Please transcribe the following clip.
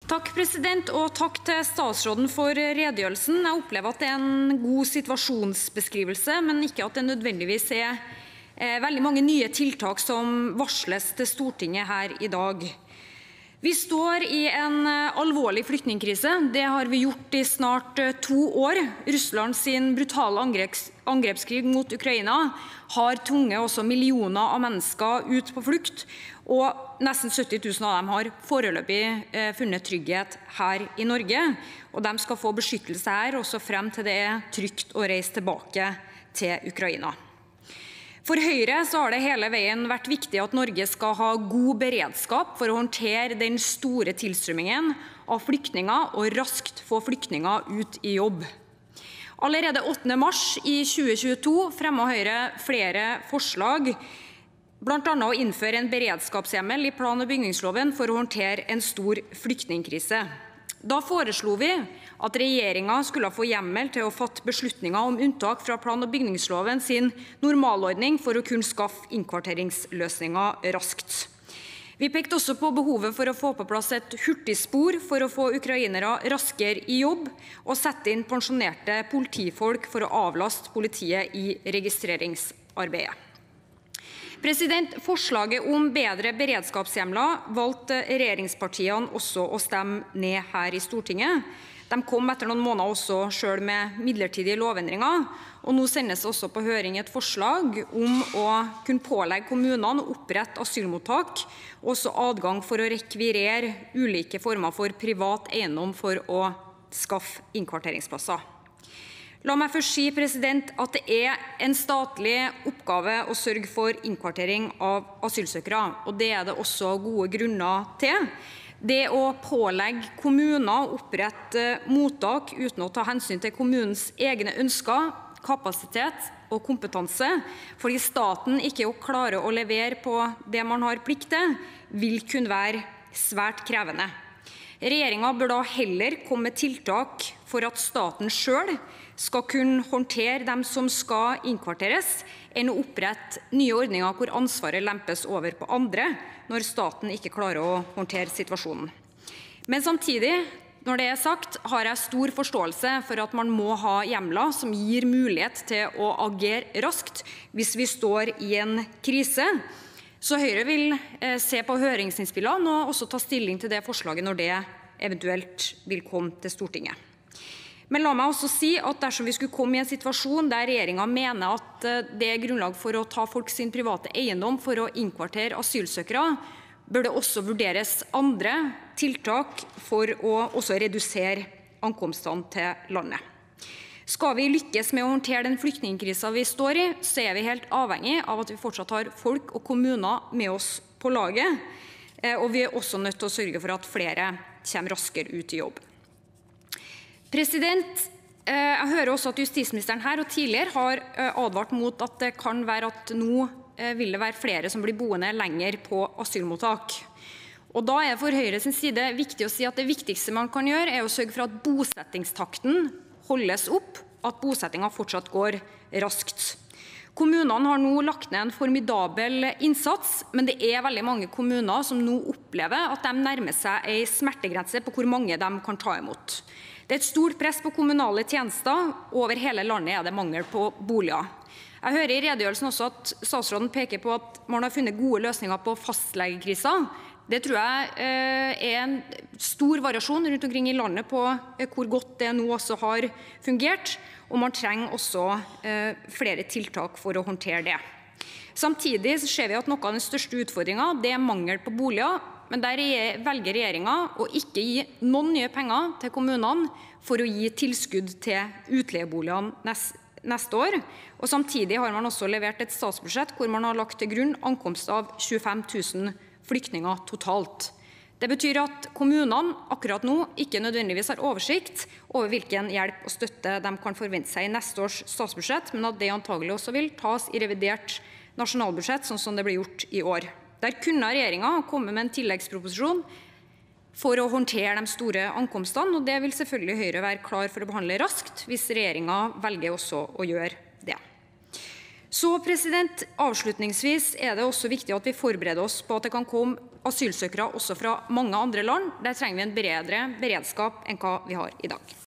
Takk, president, og takk til statsråden for redegjørelsen. Jeg opplever at det er en god situasjonsbeskrivelse, men ikke at det nødvendigvis er veldig mange nye tiltak som varsles til Stortinget her i dag. Vi står i en alvorlig flyktningkrise. Det har vi gjort i snart 2 år. Russlands brutale angrepskrig mot Ukraina har tvunget også millioner av mennesker ut på flukt, og nesten 70 000 av dem har foreløpig funnet trygghet her i Norge, og de skal få beskyttelse her også frem til det er trygt å reise tilbake til Ukraina. For Høyre så har det hele veien vært viktig at Norge skal ha god beredskap for å håndtere den store tilstrømmingen av flyktninger og raskt få flyktninger ut i jobb. Allerede 8. mars i 2022 fremmet Høyre flere forslag, blant annet å innføre en beredskapshjemmel i plan- og bygningsloven for å håndtere en stor flyktningkrise. Da foreslo vi at regjeringen skulle få hjemmel til å fatte beslutninger om unntak fra plan- og bygningsloven sin normalordning for å kunne skaffe innkvarteringsløsninger raskt. Vi pekte også på behovet for å få på plass et hurtigspor for å få ukrainere raskere i jobb, og sette inn pensjonerte politifolk for å avlaste politiet i registreringsarbeidet. Forslaget om bedre beredskapshjemler valgte regjeringspartiene også å stemme ned her i Stortinget. De kom etter noen måneder også selv med midlertidige lovendringer, og nå sendes også på høring et forslag om å kunne pålegge kommunene å opprette asylmottak, og også adgang for å rekvirere ulike former for privat eiendom for å skaffe innkvarteringsplasser. La meg først si, at det er en statlig oppgave å sørge for innkvartering av asylsøkere, og det er det også gode grunner til. Det å pålegge kommuner å opprette mottak uten å ta hensyn til kommunens egne ønsker, kapasitet og kompetanse, fordi staten ikke klarer å levere på det man har plikt til, vil kunne være svært krevende. Regjeringen bør da heller komme med tiltak for at staten selv skal kunne håndtere dem som skal innkvarteres, enn å opprette nye ordninger hvor ansvaret lempes over på andre når staten ikke klarer å håndtere situasjonen. Men samtidig, når det er sagt, har jeg stor forståelse for at man må ha hjemler som gir mulighet til å agere raskt hvis vi står i en krise. Så Høyre vil se på høringsinnspillene og også ta stilling til det forslaget når det eventuelt vil komme til Stortinget. Men la meg også si at dersom vi skulle komme i en situasjon der regjeringen mener at det er grunnlag for å ta folk sin private eiendom for å innkvartere asylsøkere, bør det også vurderes andre tiltak for å også redusere ankomstene til landet. Skal vi lykkes med å håndtere den flyktningkrisen vi står i, så er vi helt avhengig av at vi fortsatt har folk og kommuner med oss på laget, og vi er også nødt til å sørge for at flere kommer raskere ut i jobb. Jeg hører også at justisministeren her og tidligere har advart mot at det kan være at nå vil det være flere som blir boende lenger på asylmottak. Og da er det for Høyres side viktig å si at det viktigste man kan gjøre er å sørge for at bosettingstakten holdes opp, at bosettingen fortsatt går raskt. Kommunene har nå lagt ned en formidabel innsats, men det er veldig mange kommuner som nå opplever at de nærmer seg en smertegrense på hvor mange de kan ta imot. Det er et stort press på kommunale tjenester, og over hele landet er det mangel på boliger. Jeg hører i redegjørelsen også at statsråden peker på at man har funnet gode løsninger på fastlegekrisen. Det tror jeg er en stor variasjon rundt omkring i landet på hvor godt det nå også har fungert, og man trenger også flere tiltak for å håndtere det. Samtidig ser vi at noe av den største utfordringen er mangel på boliger, men der velger regjeringen å ikke gi noen nye penger til kommunene for å gi tilskudd til utleieboligene neste år. Og samtidig har man også levert et statsbudsjett hvor man har lagt til grunn ankomst av 25 000 flyktninger totalt. Det betyr at kommunene akkurat nå ikke nødvendigvis har oversikt over hvilken hjelp og støtte de kan forvente seg i neste års statsbudsjett, men at det antagelig også vil tas i revidert nasjonalbudsjett, sånn som det ble gjort i år. Der kunne regjeringen komme med en tilleggsproposisjon for å håndtere de store ankomstene, og det vil selvfølgelig Høyre være klar for å behandle raskt hvis regjeringen velger også å gjøre det. Så avslutningsvis det også viktig at vi forbereder oss på at det kan komme asylsøkere også fra mange andre land. Der trenger vi en bredere beredskap enn hva vi har i dag.